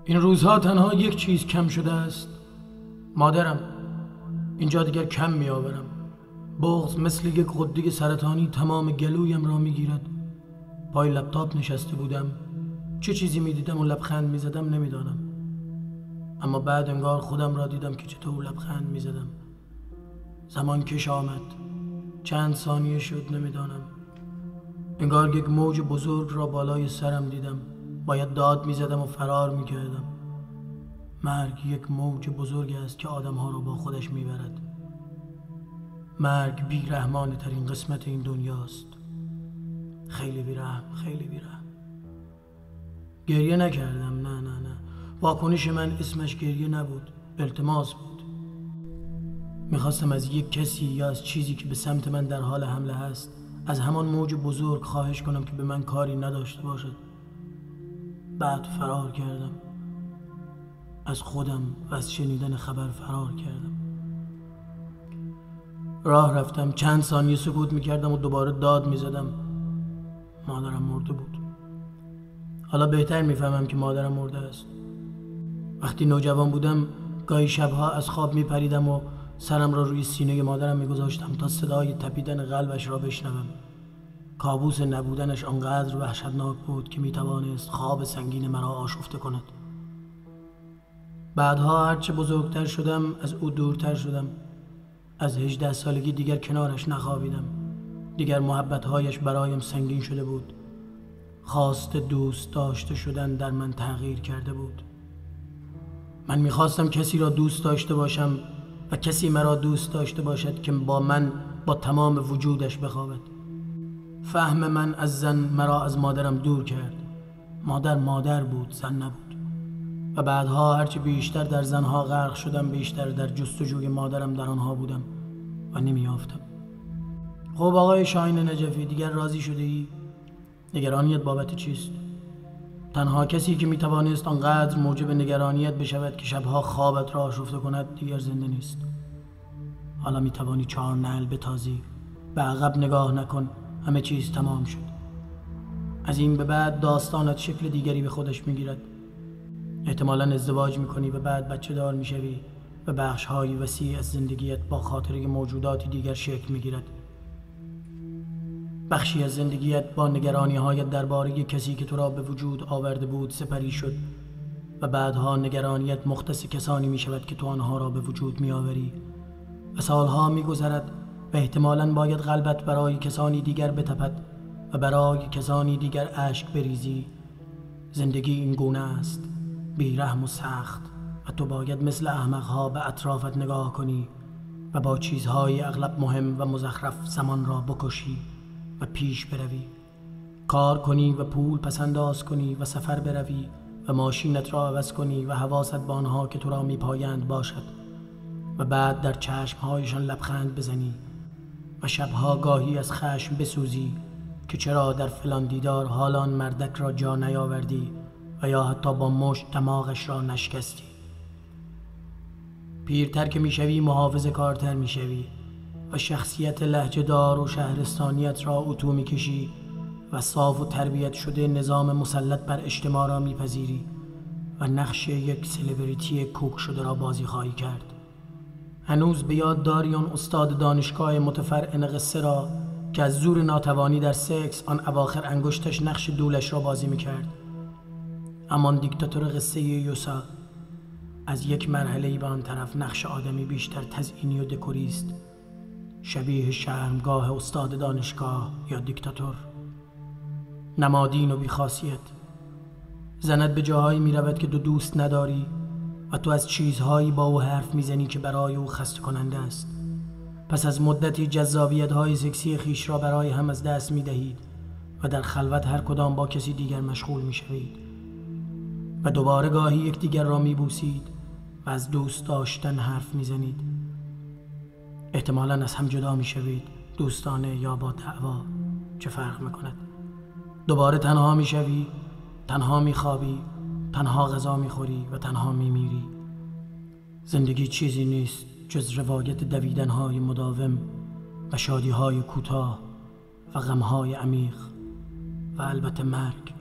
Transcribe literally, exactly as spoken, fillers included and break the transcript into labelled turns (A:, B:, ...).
A: این روزها تنها یک چیز کم شده است، مادرم. اینجا دیگر کم می آورم. بغض مثل یک غده سرطانی تمام گلویم را می گیرد. پای لپتاپ نشسته بودم، چه چیزی می دیدم و لبخند می زدم نمی دانم. اما بعد انگار خودم را دیدم که چطور لبخند می زدم. زمان کش آمد، چند ثانیه شد نمیدانم. انگار یک موج بزرگ را بالای سرم دیدم. باید داد می زدم و فرار می کردم. مرگ یک موج بزرگ است که آدمها را با خودش می برد. مرگ بیرحمانه ترین قسمت این دنیاست. خیلی بیرحم، خیلی بیرحم. گریه نکردم، نه نه نه. واکنش من اسمش گریه نبود، التماس بود. میخواستم از یک کسی یا از چیزی که به سمت من در حال حمله هست، از همان موج بزرگ خواهش کنم که به من کاری نداشته باشد. بعد فرار کردم. از خودم و از شنیدن خبر فرار کردم. راه رفتم، چند ثانیه سکوت میکردم و دوباره داد میزدم. مادرم مرده بود. حالا بهتر میفهمم که مادرم مرده است. وقتی نوجوان بودم گاهی شبها از خواب میپریدم و سرم را روی سینه مادرم میگذاشتم تا صدای تپیدن قلبش را بشنوم. کابوس نبودنش آنقدر وحشتناک بود که میتوانست خواب سنگین مرا آشفته کند. بعدها هرچه بزرگتر شدم از او دورتر شدم. از هجده سالگی دیگر کنارش نخوابیدم. دیگر محبتهایش برایم سنگین شده بود. خواست دوست داشته شدن در من تغییر کرده بود. من میخواستم کسی را دوست داشته باشم و کسی مرا دوست داشته باشد که با من با تمام وجودش بخوابد. فهم من از زن مرا از مادرم دور کرد. مادر مادر بود، زن نبود. و بعدها هرچه بیشتر در زنها غرق شدم، بیشتر در جستجوی مادرم در آنها بودم و نمیافتم. خب آقای شاهین نجفی، دیگر راضی شده ای؟ نگرانیت بابت چیست؟ تنها کسی که میتوانست آنقدر موجب نگرانیت بشود که شبها خوابت را آشفته کند دیگر زنده نیست. حالا میتوانی چهار نعل بتازی، به عقب نگاه نکن، همه چیز تمام شد. از این به بعد داستانت شکل دیگری به خودش میگیرد. احتمالاً ازدواج میکنی و بعد بچه دار میشوی و بخش‌های وسیع از زندگیت با خاطره موجوداتی دیگر شکل میگیرد. بخشی از زندگیت با نگرانی‌هایت درباره کسی که تو را به وجود آورده بود سپری شد و بعدها نگرانیت مختص کسانی میشود که تو آنها را به وجود میآوری و سالها میگذرد و احتمالاً باید قلبت برای کسانی دیگر بتپد و برای کسانی دیگر اشک بریزی. زندگی این گونه است، بیرحم و سخت، و تو باید مثل احمقها به اطرافت نگاه کنی و با چیزهای اغلب مهم و مزخرف زمان را بکشی و پیش بروی. کار کنی و پول پسنداز کنی و سفر بروی و ماشینت را عوض کنی و حواست با آنها که تو را میپایند باشد و بعد در چشمهایشان لبخند بزنی و شبها گاهی از خشم بسوزی که چرا در فلان دیدار حالان مردک را جا نیاوردی و یا حتی با مشت دماغش را نشکستی. پیرتر که میشوی محافظه کارتر میشوی و شخصیت لهجه دار و شهرستانیت را اتو میکشی و صاف و تربیت شده نظام مسلط بر اجتماع را میپذیری و نقش یک سلبریتی کوک شده را بازی خواهی کرد. هنوز به یاد داری آن استاد دانشگاه متفرعن قصه را که از زور ناتوانی در سکس آن اواخر انگشتش نقش دولش را بازی میکرد؟ اما دیکتاتور قصه یوسا از یک مرحله به آن طرف نقش آدمی بیشتر تزئینی و دکوری است، شبیه شرمگاه استاد دانشگاه یا دیکتاتور. نمادین و بیخاصیت. زنت به جاهایی می رود که دو دوست نداری و تو از چیزهایی با او حرف می زنی که برای او خسته کننده است. پس از مدتی جذابیت های سکسی خیش را برای هم از دست می دهید و در خلوت هر کدام با کسی دیگر مشغول می شوید و دوباره گاهی یکدیگر را می بوسید و از دوست داشتن حرف می زنید. احتمالاً از هم جدا می شوید، دوستانه یا با دعوا، چه فرق می کند؟ دوباره تنها می شوی، تنها می خوابی، تنها غذا می خوری و تنها می میری. زندگی چیزی نیست جز روایت دویدن‌های مداوم و شادی‌های کوتاه و غم‌های عمیق و البته مرگ.